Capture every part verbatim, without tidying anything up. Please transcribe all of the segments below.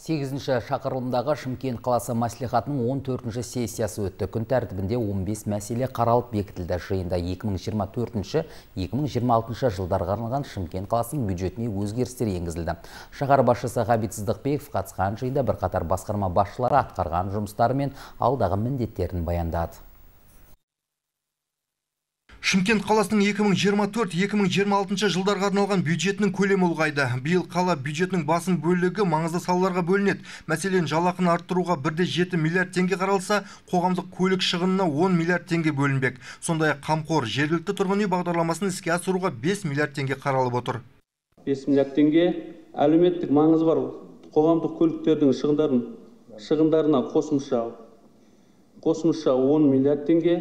сегізінші шақырылымдағы Шымкент қаласы мәслихатының он төртінші сессиясы өтті. Күн тәртібінде он бес мәселе қаралып бекітілді. Жиында екі мың жиырма төртінші — екі мың жиырма алтыншы жылдарға арналған Шымкент қаласының бюджетіне өзгерістер енгізілді. Шаһар басшысы Ғабит Сыздықбеков қатысқан жиында бірқатар басқарма басшылары атқарған жұмыстары мен алдағы міндеттерін баяндады. Шымкент қаласының екі мың жиырма төрт — екі мың жиырма алтыншы жылдарға арналған бюджетінің көлемі ұлғайды. Биыл қала бюджетінің басым бөлігі маңызды салаларға бөлінеді. Мәселен, жалақыны арттыруға бір де жеті миллиард теңге қаралса, қоғамдық көлік шығынына он миллиард теңге бөлінбек. Сондай-ақ қамқор жергілікті тұрғын үй бағдарламасын іске асыруға бес миллиард теңге қаралып отыр. бес миллиард теңге әлеуметтік маңызы бар қоғамдық көліктердің шығындарын шығындарына қосымша қосымша он миллиард теңге,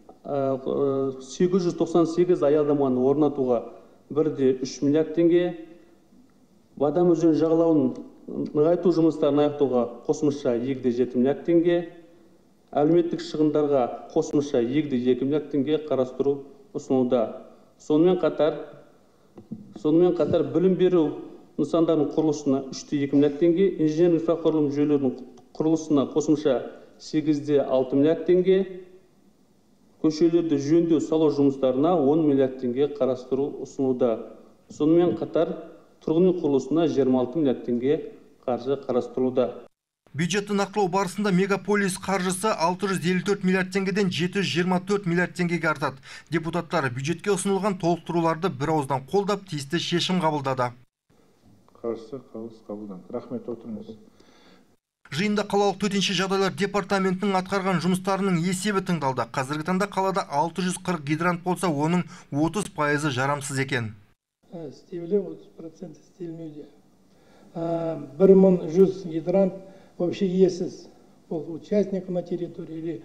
сегіз жүз тоқсан сегіз аялдаманы орнатуға бір де үш миллиард теңге, Бадам өзен жағалауын нығайту жұмыстарын аяқтауға қосымша екі де жеті миллиард теңге, әлеуметтік шығындарға қосымша екі де екі миллиард теңге қарастыру ұсынылуда. Сонымен қатар сонымен қатар білім беру нысандарының құрылысына үш те екі миллиард теңге, инженерлік инфрақұрылым жүйелерінің құрылысына қосымша сегіз де алты миллиард теңге, көшелерді жөндеу салу жұмыстарына он миллиард теңге қарастыру ұсынылуда. Сонымен қатар тұрғын үй құрылысына жиырма алты миллиард теңге қаржы қарастырылуда. Бюджетті нақтылау барысында мегаполис қаржысы алты жүз елу төрт миллиард теңгеден жеті жүз жиырма төрт миллиард теңгеге артады. Депутаттар бюджетке ұсынылған толықтыруларды бір ауыздан қолдап, тиісті шешім қабылдады. Қарсы қаулы қабылданды. Рахмет, отырыңыз. Жиында қалалық төтенше жағдайлар департаментінің атқарған жұмыстарының есебі тыңдалды. Қазіргі таңда қалада алты жүз қырық гидрант болса, оның отыз пайызы жарамсыз екен. Істеулі отыз процент істелмеуде. бір мың жүз гидрант вообще иесіз. Ол участник на территории или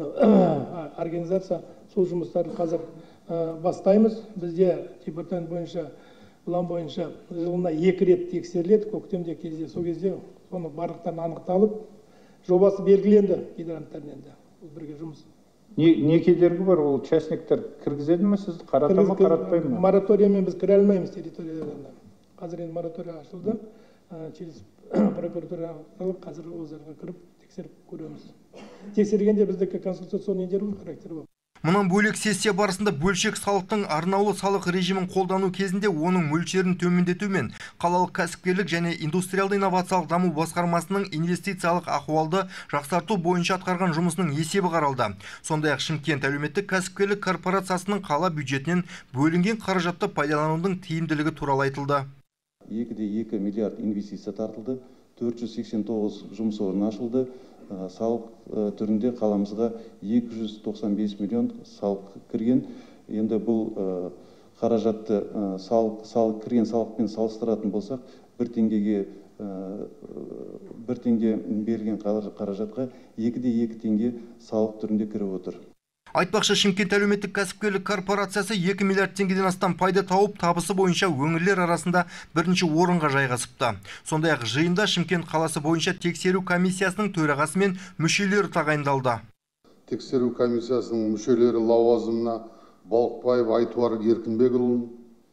организация сол жұмыстарын қазір бастаймыз. Бізде департамент бойынша, план бойынша жылына екі рет тексеріледі. Көктемде кезде, сол кезде соны барлықтарын анықталып, жобасы белгіленді гидранттардың енді. Бұл бірге жұмыс. Не кедергі бар? Ол участниктер кіргізеді ме сіз? Қарата ма, қаратпай ма? Мораториямен біз кіре алмаймыз территориядан. Қазір енді моратория ашылды. Через прокуратура арқылы қазір оларға кіріп тексеріп көреміз. Тексергенде біздікі консультационный характері бар. Мұнан бөлек сессия барысында бөлшек салықтың арнаулы салық режимін қолдану кезінде оның мөлшерін төмендету мен қалалық кәсіпкерлік және индустриалды инновациялық даму басқармасының инвестициялық ахуалды жақсарту бойынша атқарған жұмысының есебі қаралды. Сондай-ақ Шымкент әлеуметтік кәсіпкерлік корпорациясының қала бюджетінен бөлінген қаражатты пайдаланудың тиімділігі туралы айтылды. екі де екі миллиард инвестиция тартылды, төрт жүз сексен тоғыз жұмыс орны ашылды. Салық түрінде қаламызға екі жүз тоқсан бес миллион салық кірген. Енді бұл қаражатты салық кірген салықпен салыстыратын болсақ, бір теңгеге бір теңге берілген қаражатқа екі де екі теңге салық түрінде кіріп отыр. Айтпақшы, Шымкент әлеуметтік кәсіпкерлік корпорациясы екі миллиард теңгеден астам пайда тауып, табысы бойынша өңірлер арасында бірінші орынға жайғасыпты. Сондай-ақ жиында Шымкент қаласы бойынша тексеру комиссиясының төрағасы мен мүшелері тағайындалды. Тексеру комиссиясының мүшелері лауазымына Балықбаев Айтуар Еркінбекұлын,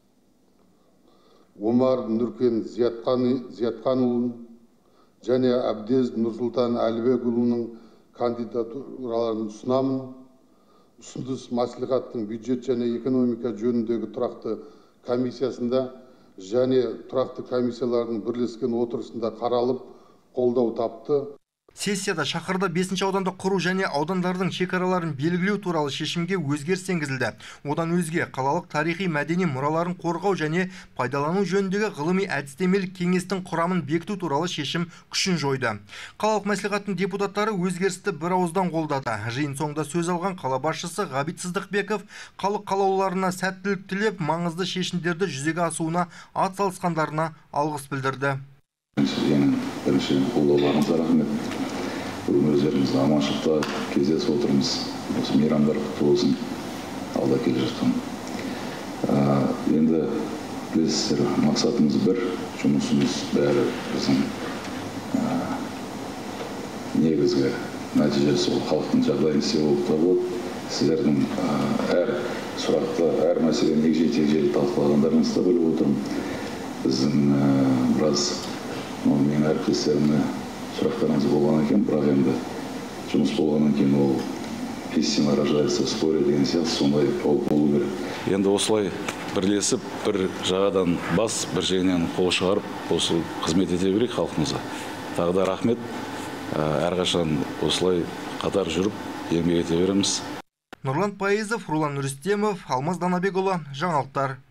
Омар Нұркен Зиятқанұлын және Әбдез Нұрсұлтан Әлібекұлының кандидатураларын ұсынамын. Ұсыныс мәслихаттың бюджет және экономика жөніндегі тұрақты комиссиясында және тұрақты комиссиялардың бірлескен отырысында қаралып, қолдау тапты. Сессияда шаһарда бесінші ауданды құру және аудандардың шекараларын белгілеу туралы шешімге өзгеріс енгізілді. Одан өзге қалалық тарихи мәдени мұраларын қорғау және пайдалану жөніндегі ғылыми әдістемелік кеңестің құрамын бекіту туралы шешім күшін жойды. Қалалық мәслихаттың депутаттары өзгерісті бір ауыздан қолдады. Жиын соңында сөз алған қала басшысы Ғабит Сыздықбеков халық қалаулыларына сәттілік тілеп, маңызды шешімдерді жүзеге асуына атсалысқандарына алғыс білдірді. Бірінші қолдауларыңызға рахмет. Бүгін өздеріңізді аманшылықта кездесіп отырмыз. Осы мейрамдар құтты болсын, алда келе жатқан. Енді білесіздер, мақсатымыз бір, жұмысымыз бәрі біздің негізгі нәтижесі ол халықтың жағдайын істеу болып табылады. Сіздердің әр сұрақты, әр мәселені егжей-тегжейлі талқылағандарыңызды біліп отырмын. Біздің біраз менің әріптестеріме сұрақтарыңыз болған екен, бірақ енді жұмыс болғаннан кейін ол истина рождается в споре деген сияқты сондай болу керек. Енді осылай бірлесіп, бір жағадан бас, бір жеңнен қол шығарып, осы қызмет ете берейік халқымызға. Тағы да рахмет. Әрқашан осылай қатар жүріп, еңбек ете береміз. Нұрлан Пайызов, Рулан Рүстемов, Алмаз Данабекұлы, жаңалықтар.